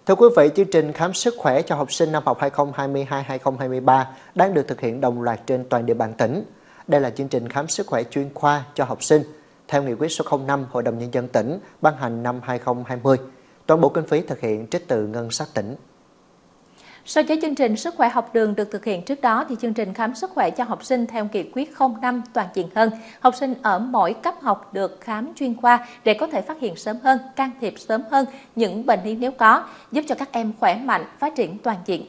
Thưa quý vị, chương trình khám sức khỏe cho học sinh năm học 2022-2023 đang được thực hiện đồng loạt trên toàn địa bàn tỉnh. Đây là chương trình khám sức khỏe chuyên khoa cho học sinh theo nghị quyết số 05 Hội đồng Nhân dân tỉnh ban hành năm 2020. Toàn bộ kinh phí thực hiện trích từ ngân sách tỉnh. So với chương trình sức khỏe học đường được thực hiện trước đó, thì chương trình khám sức khỏe cho học sinh theo nghị quyết 05 toàn diện hơn. Học sinh ở mỗi cấp học được khám chuyên khoa để có thể phát hiện sớm hơn, can thiệp sớm hơn những bệnh lý nếu có, giúp cho các em khỏe mạnh, phát triển toàn diện.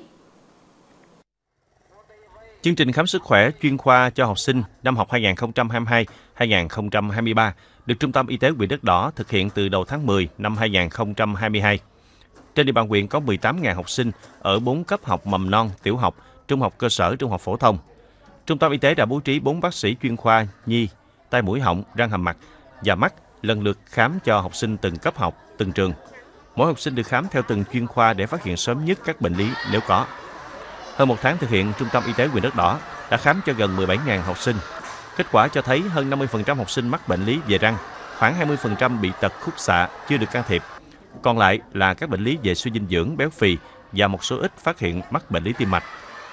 Chương trình khám sức khỏe chuyên khoa cho học sinh năm học 2022-2023 được Trung tâm Y tế huyện Đất Đỏ thực hiện từ đầu tháng 10 năm 2022. Trên địa bàn huyện có 18.000 học sinh ở 4 cấp học mầm non, tiểu học, trung học cơ sở, trung học phổ thông. Trung tâm y tế đã bố trí 4 bác sĩ chuyên khoa nhi, tai mũi họng, răng hàm mặt và mắt lần lượt khám cho học sinh từng cấp học, từng trường. Mỗi học sinh được khám theo từng chuyên khoa để phát hiện sớm nhất các bệnh lý nếu có. Hơn một tháng thực hiện, Trung tâm y tế huyện Đất Đỏ đã khám cho gần 17.000 học sinh. Kết quả cho thấy hơn 50% học sinh mắc bệnh lý về răng, khoảng 20% bị tật khúc xạ chưa được can thiệp. Còn lại là các bệnh lý về suy dinh dưỡng, béo phì và một số ít phát hiện mắc bệnh lý tim mạch.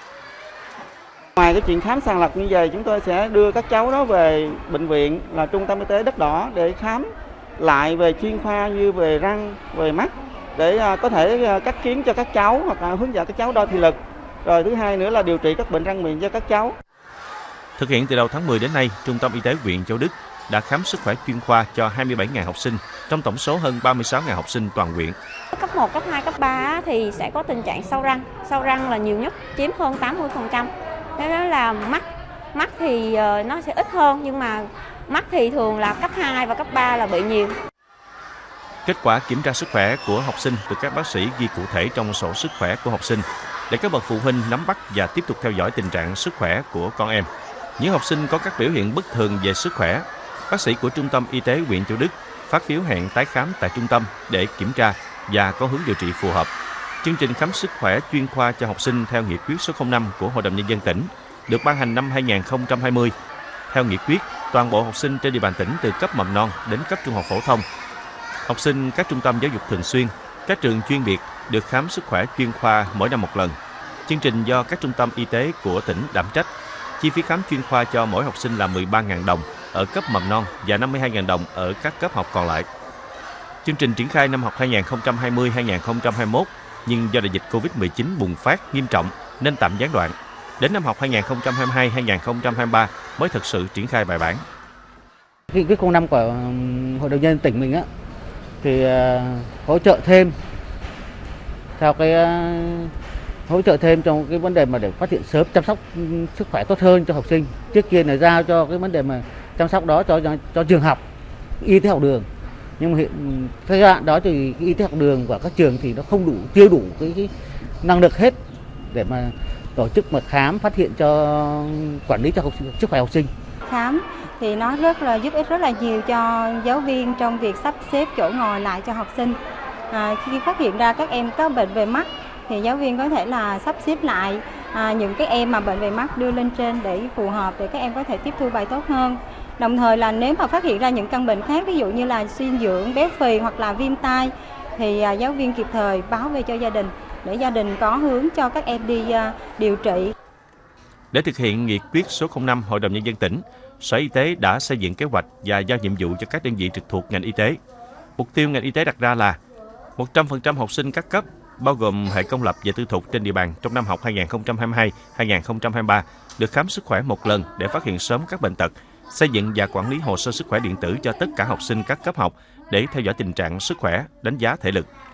Ngoài cái chuyện khám sàng lọc như vậy, chúng tôi sẽ đưa các cháu đó về bệnh viện là Trung tâm Y tế Đất Đỏ để khám lại về chuyên khoa như về răng, về mắt để có thể cắt kiến cho các cháu hoặc là hướng dẫn các cháu đo thị lực. Rồi thứ hai nữa là điều trị các bệnh răng miệng cho các cháu. Thực hiện từ đầu tháng 10 đến nay, Trung tâm Y tế huyện Châu Đức đã khám sức khỏe chuyên khoa cho 27.000 học sinh, trong tổng số hơn 36.000 học sinh toàn huyện. Cấp 1, cấp 2, cấp 3 thì sẽ có tình trạng sâu răng. Sâu răng là nhiều nhất, chiếm hơn 80%. Thế đó là mắt thì nó sẽ ít hơn, nhưng mà mắt thì thường là cấp 2 và cấp 3 là bị nhiều. Kết quả kiểm tra sức khỏe của học sinh được các bác sĩ ghi cụ thể trong sổ sức khỏe của học sinh để các bậc phụ huynh nắm bắt và tiếp tục theo dõi tình trạng sức khỏe của con em. Những học sinh có các biểu hiện bất thường về sức khỏe, bác sĩ của Trung tâm Y tế huyện Châu Đức phát phiếu hẹn tái khám tại trung tâm để kiểm tra và có hướng điều trị phù hợp. Chương trình khám sức khỏe chuyên khoa cho học sinh theo nghị quyết số 05 của Hội đồng Nhân dân tỉnh được ban hành năm 2020. Theo nghị quyết, toàn bộ học sinh trên địa bàn tỉnh từ cấp mầm non đến cấp trung học phổ thông, học sinh các trung tâm giáo dục thường xuyên, các trường chuyên biệt được khám sức khỏe chuyên khoa mỗi năm một lần. Chương trình do các trung tâm y tế của tỉnh đảm trách. Chi phí khám chuyên khoa cho mỗi học sinh là 13.000 đồng ở cấp mầm non và 52.000 đồng ở các cấp học còn lại. Chương trình triển khai năm học 2020-2021, nhưng do đại dịch Covid-19 bùng phát nghiêm trọng nên tạm gián đoạn. Đến năm học 2022-2023 mới thực sự triển khai bài bản. Nghị quyết 05 của Hội đồng Nhân dân tỉnh mình thì hỗ trợ thêm theo hỗ trợ thêm trong cái vấn đề mà để phát hiện sớm, chăm sóc sức khỏe tốt hơn cho học sinh. Trước kia là giao cho cái vấn đề mà chăm sóc đó cho trường học, y tế học đường. Nhưng mà hiện thời gian đó thì y tế học đường của các trường thì nó chưa đủ cái năng lực hết để mà tổ chức mà khám, phát hiện cho quản lý cho sức khỏe học sinh. Khám thì nó giúp ích rất là nhiều cho giáo viên trong việc sắp xếp chỗ ngồi lại cho học sinh. Khi phát hiện ra các em có bệnh về mắt thì giáo viên có thể là sắp xếp lại những cái em mà bệnh về mắt đưa lên trên để phù hợp để các em có thể tiếp thu bài tốt hơn. Đồng thời là nếu mà phát hiện ra những căn bệnh khác, ví dụ như là suy dinh dưỡng, béo phì hoặc là viêm tai thì giáo viên kịp thời báo về cho gia đình để gia đình có hướng cho các em đi điều trị. Để thực hiện nghị quyết số 05 Hội đồng Nhân dân tỉnh, Sở Y tế đã xây dựng kế hoạch và giao nhiệm vụ cho các đơn vị trực thuộc ngành y tế. Mục tiêu ngành y tế đặt ra là 100% học sinh các cấp, bao gồm hệ công lập và tư thục trên địa bàn trong năm học 2022-2023 được khám sức khỏe một lần để phát hiện sớm các bệnh tật, xây dựng và quản lý hồ sơ sức khỏe điện tử cho tất cả học sinh các cấp học để theo dõi tình trạng sức khỏe, đánh giá thể lực.